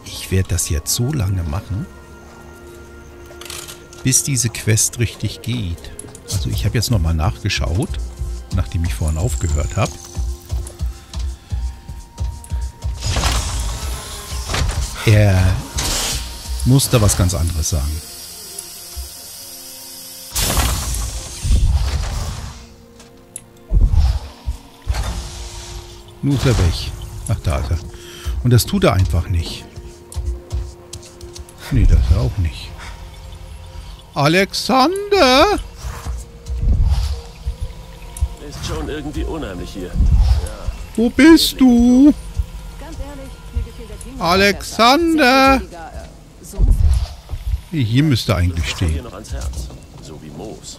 Ich werde das jetzt so lange machen, bis diese Quest richtig geht. Also ich habe jetzt nochmal nachgeschaut, nachdem ich vorhin aufgehört habe. Er muss da was ganz anderes sagen. Nun ist er weg. Ach, da ist er. Und das tut er einfach nicht. Nee, das ist er auch nicht. Alexander! Ist schon irgendwie unheimlich hier. Ja. Wo bist du? Alexander! Hier müsste eigentlich stehen. Noch ans Herz. So wie Moos.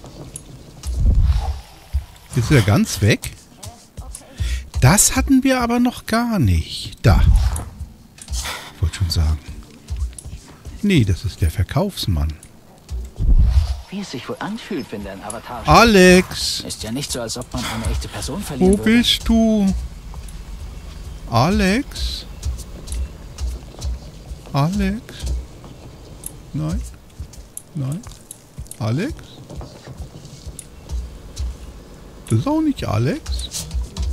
Ist er ganz weg? Das hatten wir aber noch gar nicht. Da. Ich wollte schon sagen. Nee, das ist der Verkaufsmann. Wie es sich wohl anfühlt, wenn dein Avatar... Alex! Ist ja nicht so, als ob man eine echte Person verlieren Wo würde. bist du? Alex? Alex? Nein? Nein? Alex? Das ist auch nicht Alex.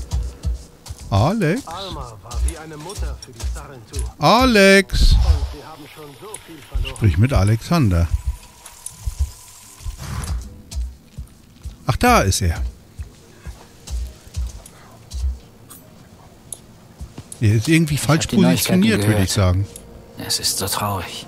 Alex? Alma war wie eine Mutter für die Sarentu. Alex! Und sie haben schon so viel verloren. Sprich mit Alexander. Ach, da ist er. Der ist irgendwie falsch hab die Neuigkeiten positioniert, würde ich sagen. Es ist so traurig.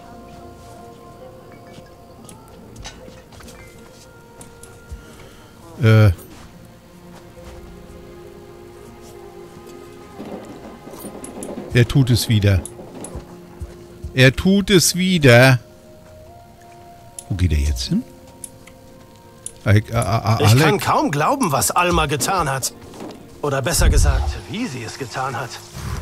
Er tut es wieder. Er tut es wieder. Wo geht er jetzt hin? Ich Alex? kann kaum glauben, was Alma getan hat. Oder besser gesagt, wie sie es getan hat.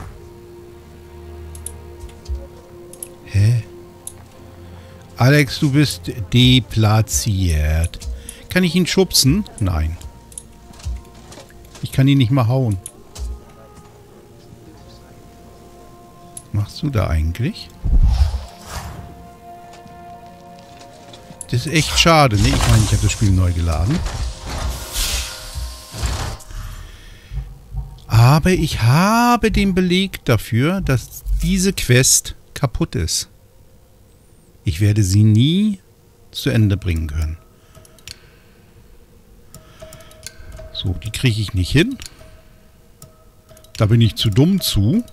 Hä? Alex, du bist deplatziert. Kann ich ihn schubsen? Nein. Ich kann ihn nicht mal hauen. Was machst du da eigentlich? Das ist echt schade, ne? Ich meine, ich habe das Spiel neu geladen. Aber ich habe den Beleg dafür, dass diese Quest kaputt ist. Ich werde sie nie zu Ende bringen können. So, die kriege ich nicht hin. Da bin ich zu dumm zu.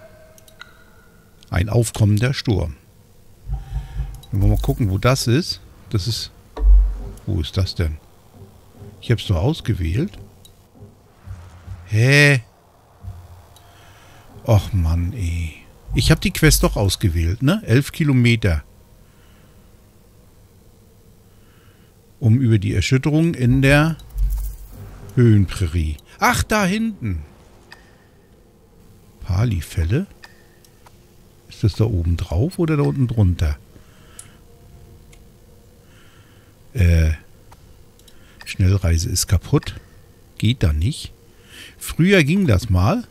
Ein aufkommender Sturm. Wenn wir mal gucken, wo das ist. Das ist... Wo ist das denn? Ich habe es doch ausgewählt. Hä? Och Mann, ey. Ich habe die Quest doch ausgewählt, ne? 11 Kilometer. Um über die Erschütterung in der Höhenprärie. Ach, da hinten. Palifälle. Ist das da oben drauf oder da unten drunter? Schnellreise ist kaputt. Geht da nicht. Früher ging das mal.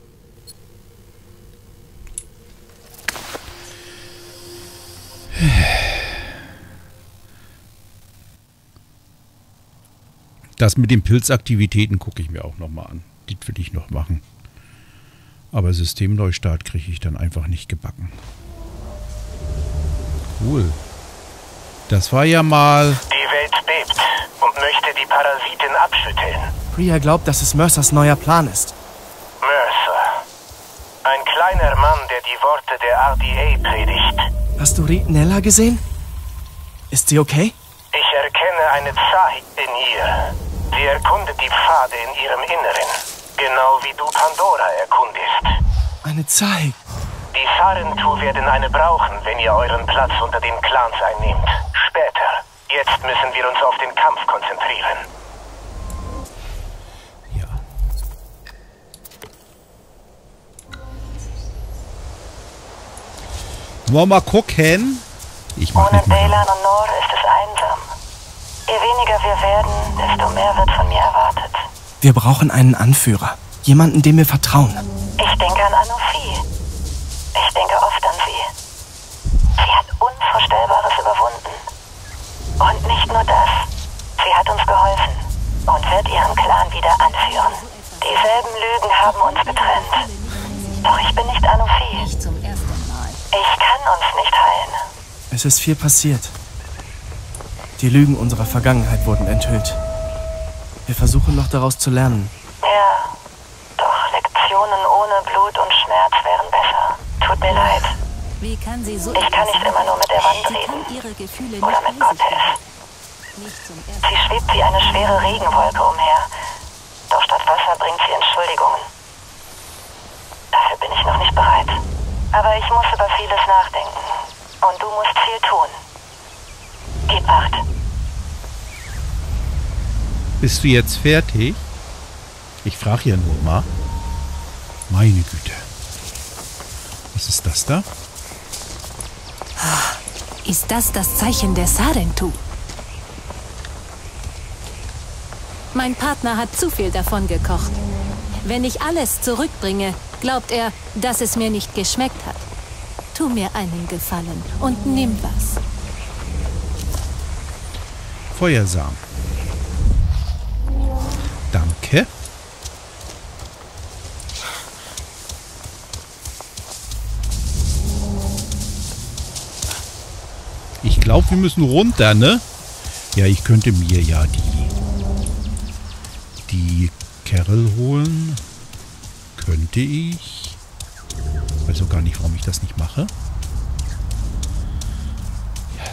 Das mit den Pilzaktivitäten gucke ich mir auch nochmal an. Die will ich noch machen. Aber Systemneustart kriege ich dann einfach nicht gebacken. Cool. Das war ja mal... Die Welt bebt und möchte die Parasitin abschütteln. Priya glaubt, dass es Mercers neuer Plan ist. Mercer. Ein kleiner Mann, der die Worte der RDA predigt. Hast du Nella gesehen? Ist sie okay? Ich erkenne eine Zahid in ihr. Sie erkundet die Pfade in ihrem Inneren. Genau wie du Pandora erkundest. Eine Zahid. Die Sarentu werden eine brauchen, wenn ihr euren Platz unter den Clans einnehmt. Später. Jetzt müssen wir uns auf den Kampf konzentrieren. Ja. Wollen wir mal gucken? Ich mach Ohne nicht mehr. Beylan und Nor ist es einsam. Je weniger wir werden, desto mehr wird von mir erwartet. Wir brauchen einen Anführer. Jemanden, dem wir vertrauen. Ich denke an Anufi. Ich denke oft an sie. haben uns getrennt. Doch ich bin nicht Anufi. Nicht zum ersten Mal. Ich kann uns nicht heilen. Es ist viel passiert. Die Lügen unserer Vergangenheit wurden enthüllt. Wir versuchen noch daraus zu lernen. Ja, doch Lektionen ohne Blut und Schmerz wären besser. Tut mir leid. Wie kann sie so Ich kann nicht immer nur mit der Wand Sie kann reden. ihre Gefühle Oder nicht mit Gott riesig hilft. machen. Nicht zum Sie ersten schwebt wie eine schwere Regenwolke umher. Doch statt Wasser bringt sie Entschuldigungen. Dafür bin ich noch nicht bereit. Aber ich muss über vieles nachdenken. Und du musst viel tun. Gib Acht. Bist du jetzt fertig? Ich frage ja nur mal. Meine Güte. Was ist das da? Ist das das Zeichen der Sarentu? Mein Partner hat zu viel davon gekocht. Wenn ich alles zurückbringe, glaubt er, dass es mir nicht geschmeckt hat. Tu mir einen Gefallen und nimm was. Feuersamen. Danke. Ich glaube, wir müssen runter, ne? Ja, ich könnte mir ja die Kerl holen. Könnte ich. Weiß auch gar nicht, warum ich das nicht mache. Ja,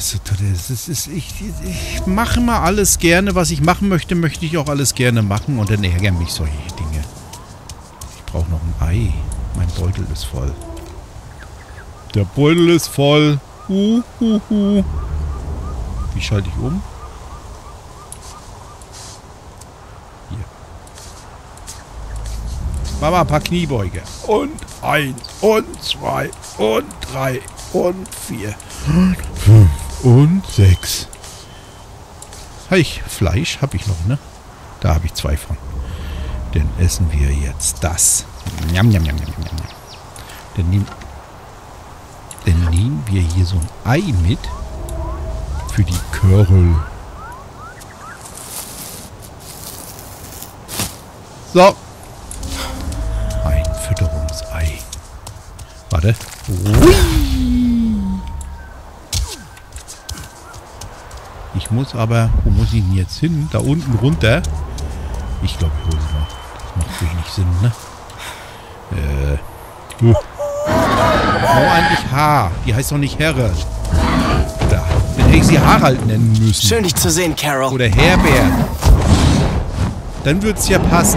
ich mache immer alles gerne. Was ich machen möchte, möchte ich auch alles gerne machen. Und dann ärgern mich solche Dinge. Ich brauche noch ein Ei. Mein Beutel ist voll. Der Beutel ist voll. Wie schalte ich um? Hier. Mama, ein paar Kniebeuge. Und 1 und 2 und 3 und 4 und 5 und 6. Fleisch habe ich noch, ne? Da habe ich 2 von. Dann essen wir jetzt das. Njam, njam, njam, njam, njam. Dann nehmen wir hier so ein Ei mit für die Curl. So. Ein Fütterungsei. Warte. Hui. Ich muss aber... Wo muss ich denn jetzt hin? Da unten runter? Ich glaube, ich hole sie mal. Das macht wenig Sinn, ne? Warum eigentlich Haar? Die heißt doch nicht Herre. Da. Dann hätte ich sie Harald nennen müssen. Schön, dich zu sehen, Carol. Oder Herbert. Dann würde es ja passen.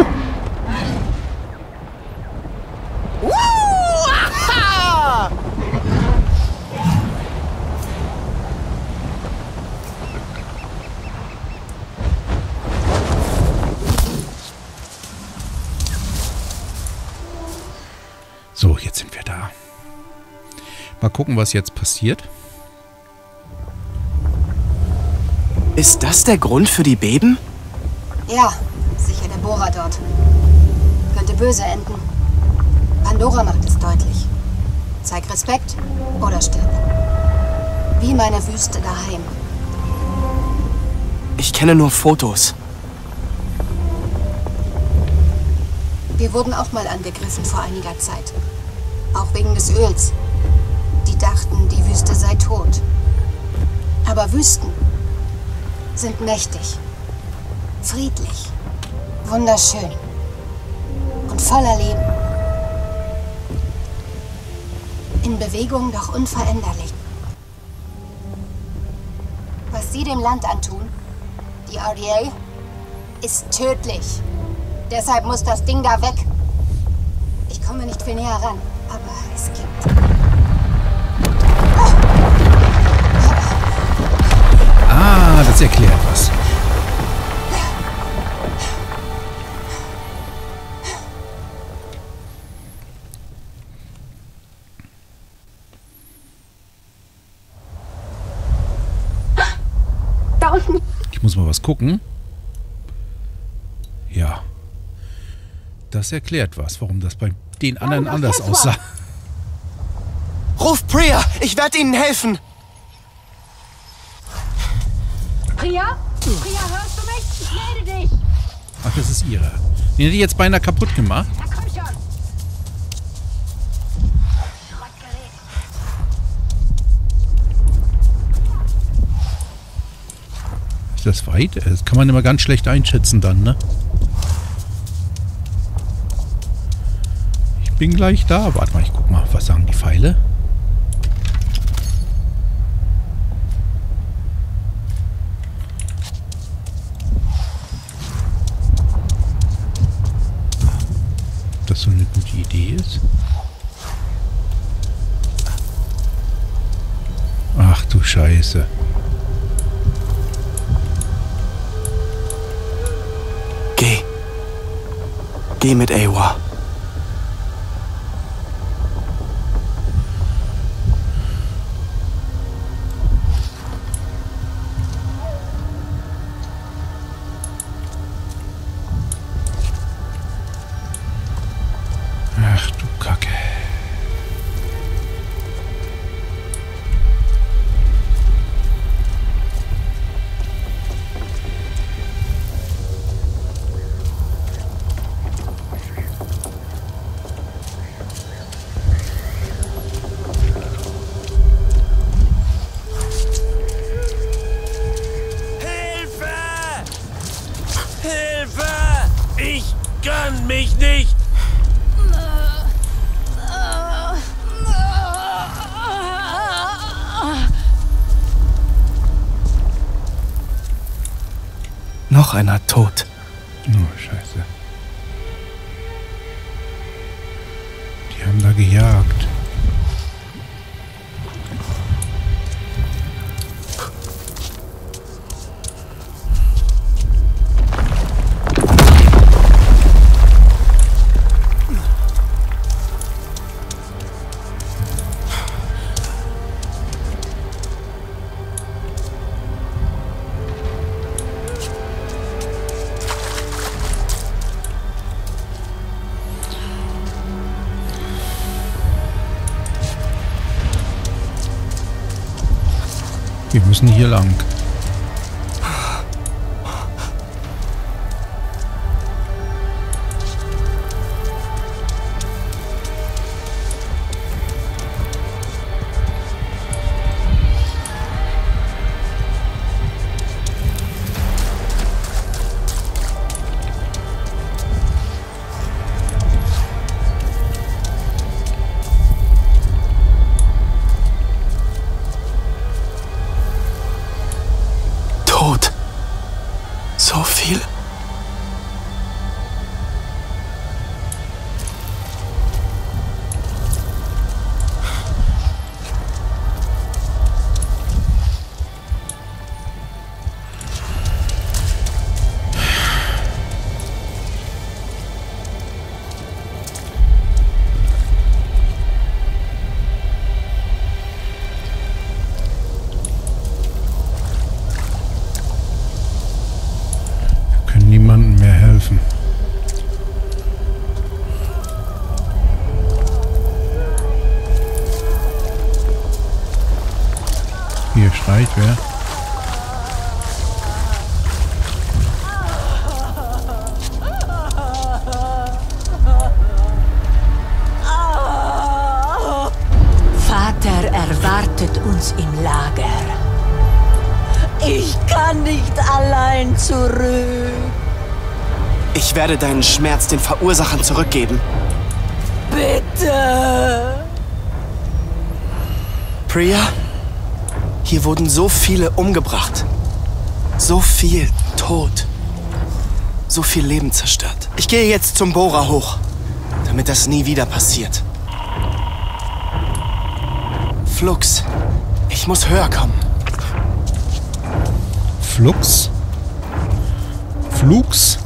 So, jetzt sind wir da. Mal gucken, was jetzt passiert. Ist das der Grund für die Beben? Ja, sicher der Bohrer dort. Könnte böse enden. Pandora macht es deutlich. Zeig Respekt oder stirb. Wie meine Wüste daheim. Ich kenne nur Fotos. Wir wurden auch mal angegriffen vor einiger Zeit. Auch wegen des Öls. Die dachten, die Wüste sei tot. Aber Wüsten sind mächtig, friedlich, wunderschön und voller Leben. In Bewegung, doch unveränderlich. Was sie dem Land antun, die RDA, ist tödlich. Deshalb muss das Ding da weg. Ich komme nicht viel näher ran, aber es gibt... Ah, das erklärt was. Da unten. Ich muss mal was gucken. Ja. Das erklärt was, warum das bei den anderen anders aussah. Ruf Priya! Ich werde Ihnen helfen! Priya? Priya, hörst du mich? Ich melde dich! Ach, das ist ihre. Den hätte ich jetzt beinahe kaputt gemacht. Ist das weit? Das kann man immer ganz schlecht einschätzen dann, ne? Ich bin gleich da. Warte mal, ich guck mal. Was sagen die Pfeile? Das so eine gute Idee ist. Ach du Scheiße. Geh mit Eywa. Ach du Kacke. Ich kann mich nicht. Noch einer tot. Oh, Scheiße. Die haben da gejagt. Wir müssen hier lang. So viel. Niemandem mehr helfen. Hier schreit wer. Vater erwartet uns im Lager. Ich kann nicht allein zurück. Ich werde deinen Schmerz den Verursachern zurückgeben. Bitte! Priya, hier wurden so viele umgebracht. So viel Tod. So viel Leben zerstört. Ich gehe jetzt zum Bohrer hoch, damit das nie wieder passiert. Flux, ich muss höher kommen. Flux? Flux?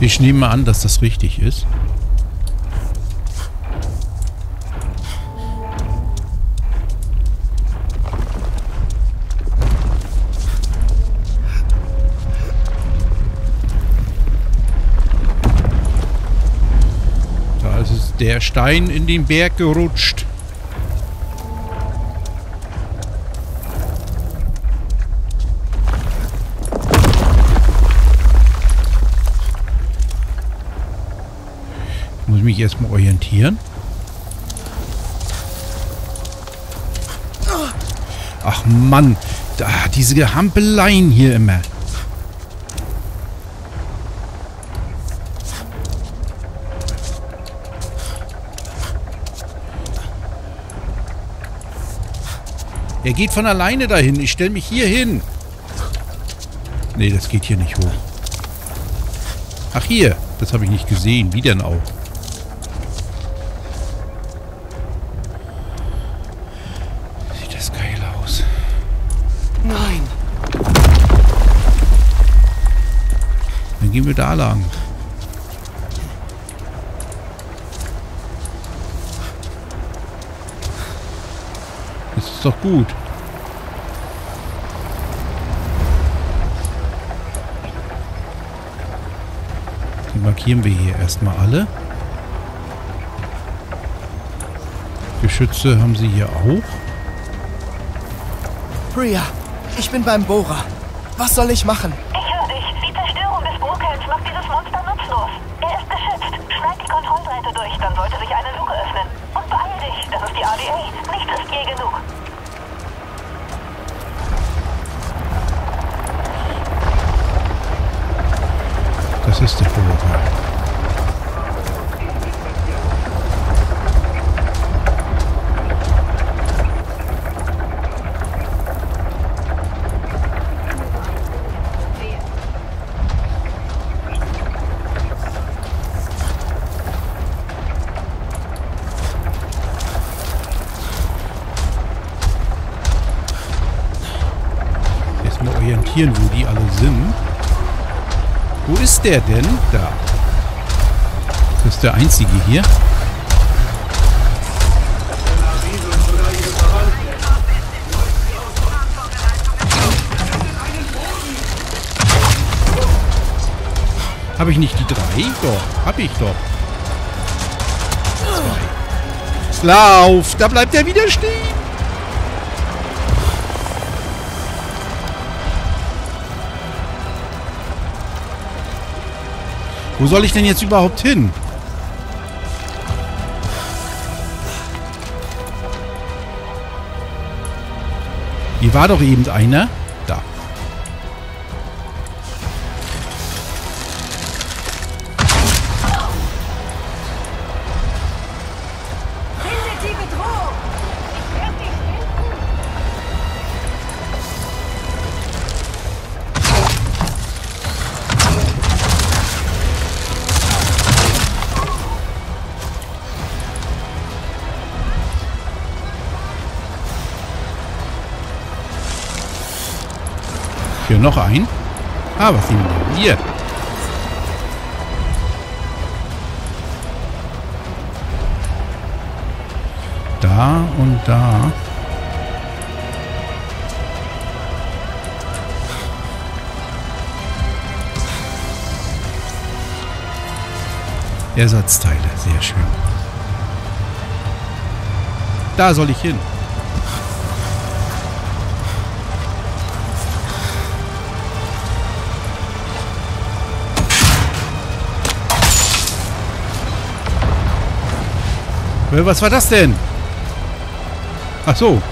Ich nehme an, dass das richtig ist. Da ist der Stein in den Berg gerutscht. Muss mich erstmal orientieren. Ach Mann, da diese Gehampeleien hier immer. Er geht von alleine dahin. Ich stelle mich hier hin. Nee, das geht hier nicht hoch. Ach hier, das habe ich nicht gesehen. Wie denn auch? Nein. Dann gehen wir da lang. Das ist doch gut. Die markieren wir hier erstmal alle. Geschütze haben sie hier auch. Priya, ich bin beim Bohrer. Was soll ich machen? Ich höre dich. Die Zerstörung des Burghelms macht dieses Monster nutzlos. Er ist geschützt. Schneid die Kontrollseite durch, dann sollte sich eine Luke öffnen. Und beeil dich, das ist die ADA. Nichts ist je genug. Das ist der Bohrer. Orientieren, wo die alle sind. Wo ist der denn? Da. Das ist der einzige hier. Habe ich nicht die 3? Doch, habe ich doch. 2. Lauf! Da bleibt er wieder stehen! Wo soll ich denn jetzt überhaupt hin? Hier war doch eben einer. Da. Findet die Bedrohung! Ich werde dich finden! Hier noch ein. Ah, was nehmen wir hier? Da und da. Ersatzteile, sehr schön. Da soll ich hin. Was war das denn? Ach so.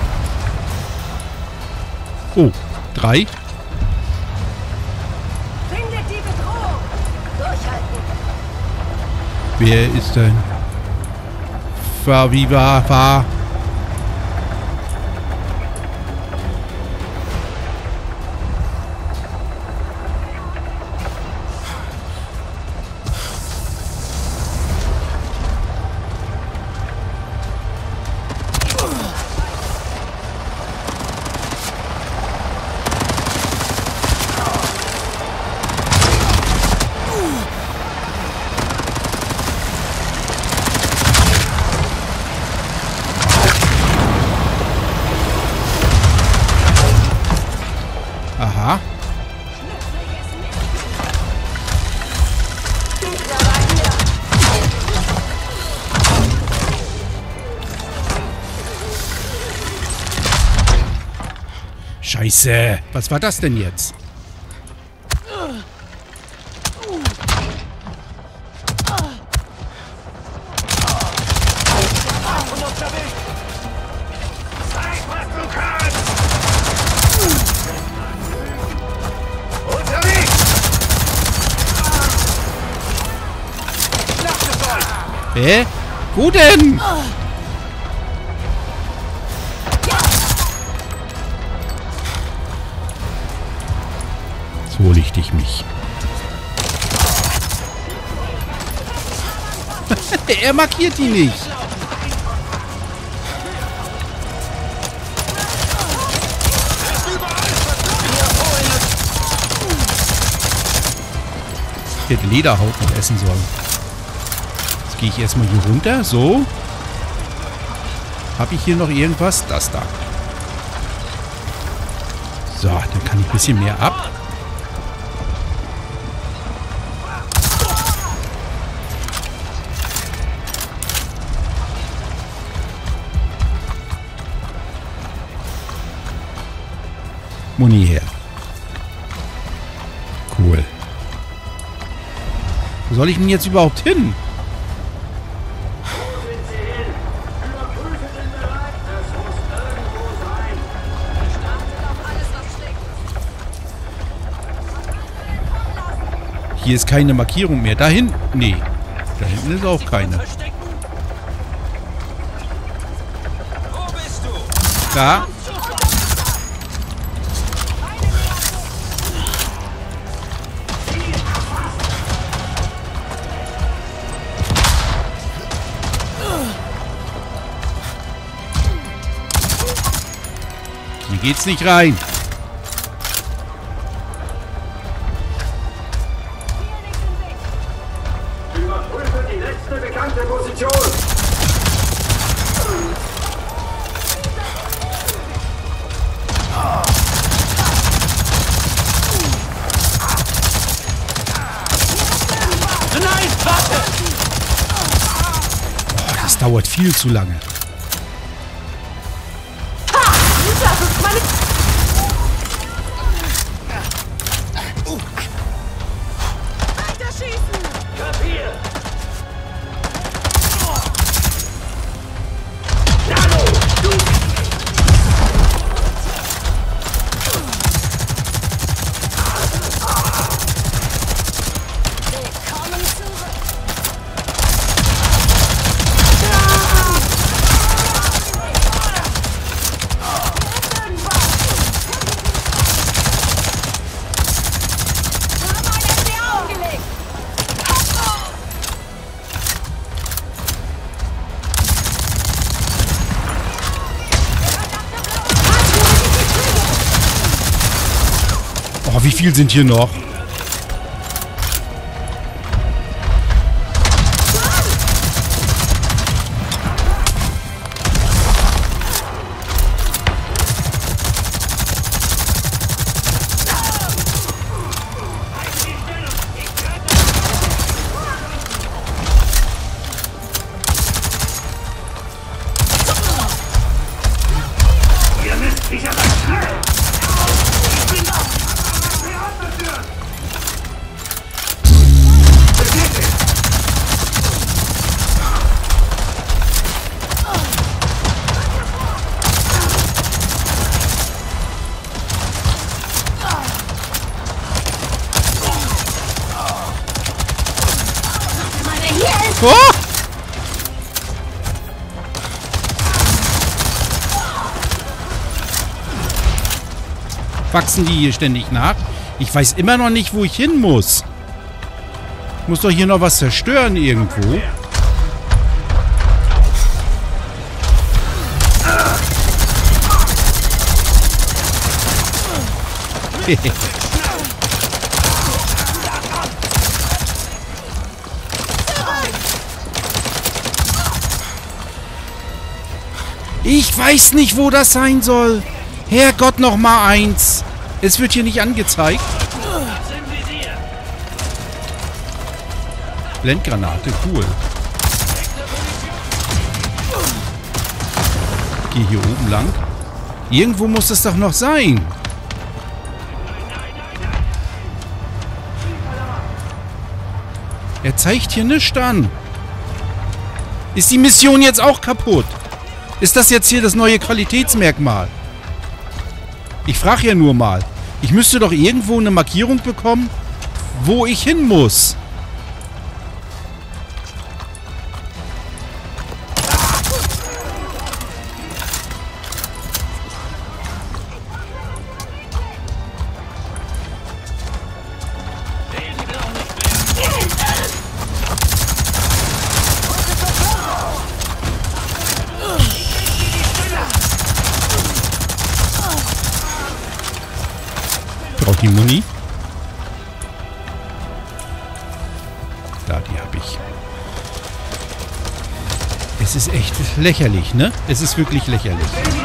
Oh, 3. Findet die Bedrohung! Durchhalten! Wer ist denn? War. Scheiße. Was war das denn jetzt? Hä? Wo denn? So lichte ich mich. Er markiert die nicht. Ich hätte Lederhaut noch essen sollen. Jetzt gehe ich erstmal hier runter. So. Habe ich hier noch irgendwas? Das da. So, dann kann ich ein bisschen mehr ab. Muni her. Cool. Wo soll ich denn jetzt überhaupt hin? Hier ist keine Markierung mehr. Da hinten? Nee. Da hinten ist auch keine. Da. Hier geht's nicht rein. Überprüfe die letzte bekannte Position. Nein, warte! Oh, das dauert viel zu lange. Das ist meine... Weiterschießen! Kapier! Willkommen zurück! Oh, wie viel sind hier noch? Ihr müsst sicher sein schnell! Ich bin da! Oh! Wachsen die hier ständig nach? Ich weiß immer noch nicht, wo ich hin muss. Ich muss doch hier noch was zerstören irgendwo. Ich weiß nicht, wo das sein soll. Herrgott, noch mal eins. Es wird hier nicht angezeigt. Blendgranate, cool. Geh hier oben lang. Irgendwo muss es doch noch sein. Er zeigt hier nichts an. Ist die Mission jetzt auch kaputt? Ist das jetzt hier das neue Qualitätsmerkmal? Ich frage ja nur mal. Ich müsste doch irgendwo eine Markierung bekommen, wo ich hin muss. Braucht die Muni? Da, die habe ich. Es ist echt lächerlich, ne? Es ist wirklich lächerlich.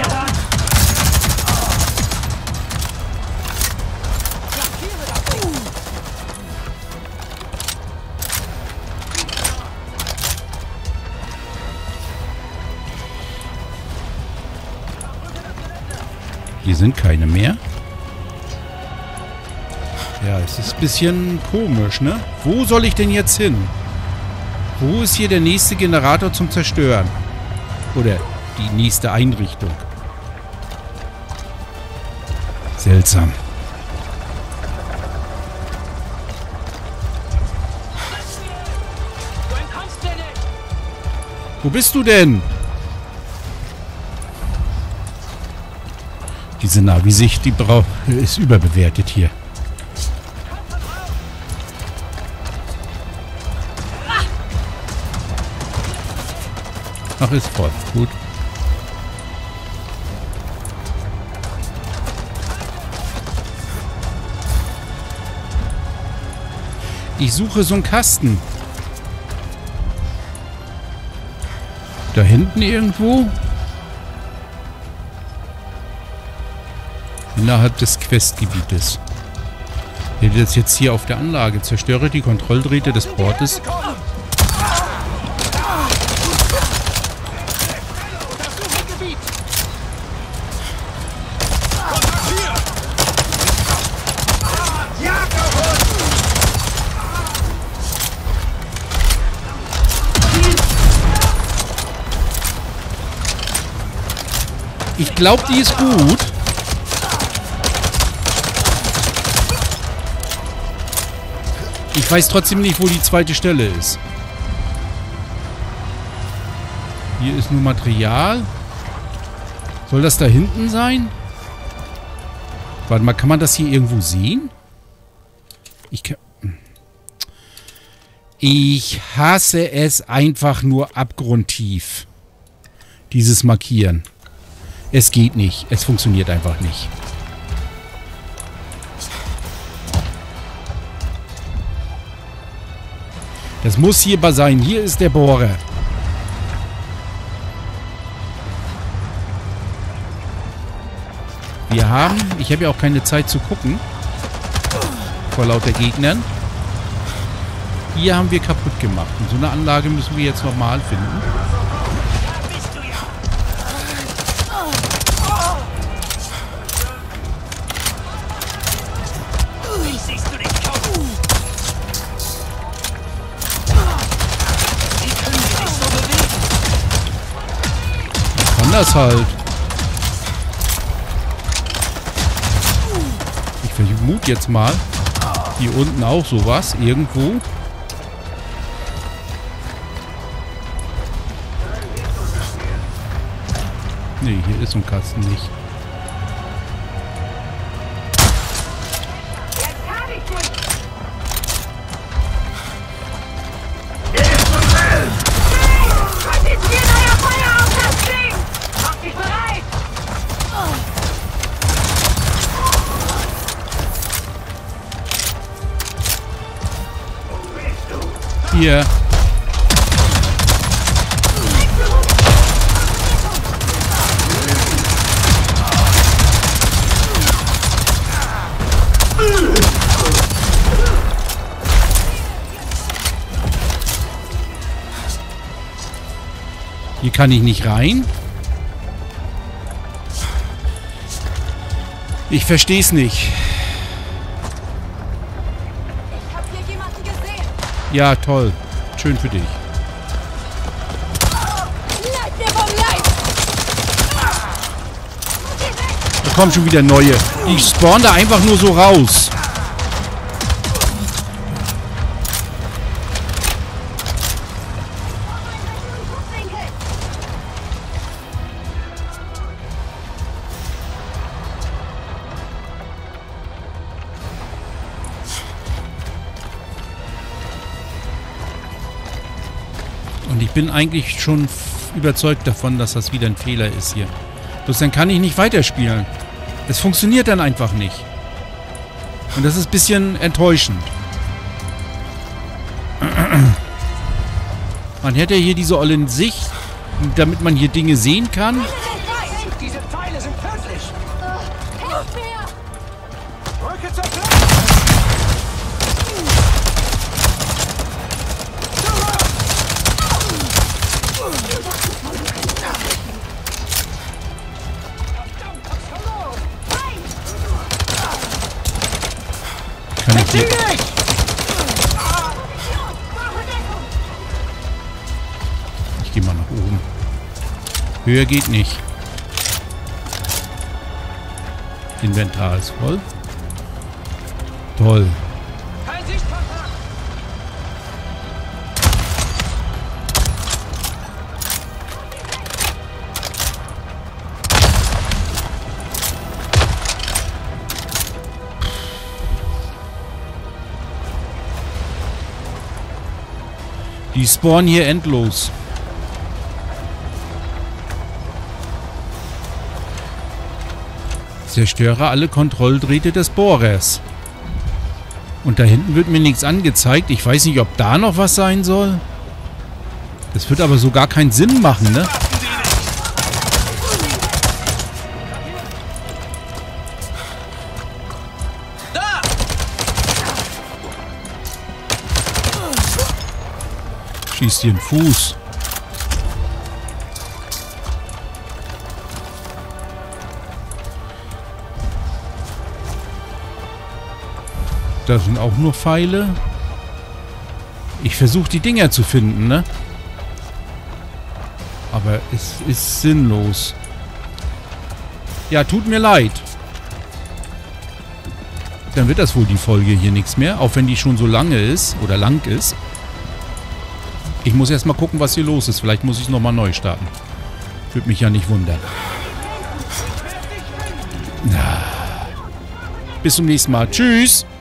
Hier sind keine mehr. Ja, es ist ein bisschen komisch, ne? Wo soll ich denn jetzt hin? Wo ist hier der nächste Generator zum Zerstören? Oder die nächste Einrichtung? Seltsam. Wo bist du denn? Diese Navi-Sicht, die ist überbewertet hier. Ach, ist voll. Gut. Ich suche so einen Kasten. Da hinten irgendwo? Innerhalb des Questgebietes. Wenn ich das jetzt hier auf der Anlage zerstöre, die Kontrolldrähte des Portes. Ich glaube, die ist gut. Ich weiß trotzdem nicht, wo die zweite Stelle ist. Hier ist nur Material. Soll das da hinten sein? Warte mal, kann man das hier irgendwo sehen? Ich hasse es einfach nur abgrundtief. Dieses Markieren. Es geht nicht. Es funktioniert einfach nicht. Das muss hierbar sein. Hier ist der Bohrer. Wir haben... Ich habe ja auch keine Zeit zu gucken. Vor lauter Gegnern. Hier haben wir kaputt gemacht. Und so eine Anlage müssen wir jetzt nochmal finden. Das halt. Ich vermute jetzt mal, hier unten auch sowas, irgendwo. Nee, hier ist so ein Kasten nicht. Hier. Hier kann ich nicht rein. Ich verstehe es nicht. Ja, toll. Schön für dich. Bleib mir vom Leib! Da kommen schon wieder neue. Die spawnen da einfach nur so raus. Und ich bin eigentlich schon überzeugt davon, dass das wieder ein Fehler ist hier. Bloß dann kann ich nicht weiterspielen. Es funktioniert dann einfach nicht. Und das ist ein bisschen enttäuschend. Man hätte hier diese olle Sicht, damit man hier Dinge sehen kann. Diese Pfeile sind tödlich. Helft mir! Rücke zur Platz. Kann ich hier... Ich gehe mal nach oben. Höher geht nicht. Inventar ist voll. Toll. Kein Sichtkontakt. Die spawnen hier endlos. Zerstöre alle Kontrolldrähte des Bohrers. Und da hinten wird mir nichts angezeigt. Ich weiß nicht, ob da noch was sein soll. Das wird aber so gar keinen Sinn machen, ne? Schießt dir den Fuß. Da sind auch nur Pfeile. Ich versuche die Dinger zu finden, ne? Aber es ist sinnlos. Ja, tut mir leid. Dann wird das wohl die Folge hier nichts mehr. Auch wenn die schon so lange ist. Oder lang ist. Ich muss erstmal gucken, was hier los ist. Vielleicht muss ich es nochmal neu starten. Würde mich ja nicht wundern. Bis zum nächsten Mal. Tschüss.